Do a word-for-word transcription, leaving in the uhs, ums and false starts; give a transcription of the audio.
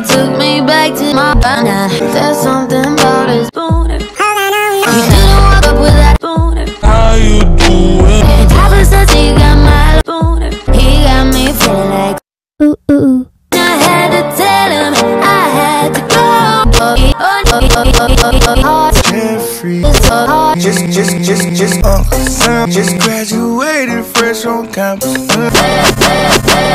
took me back to my banana. There's something about his booty. You didn't walk up with that booty. How you doing? And ever since he got my booty, he got me feeling like ooh ooh ooh. I had to tell him I had to go. Carefree. Just, just, just, just, Uncle Sam just graduated fresh on campus.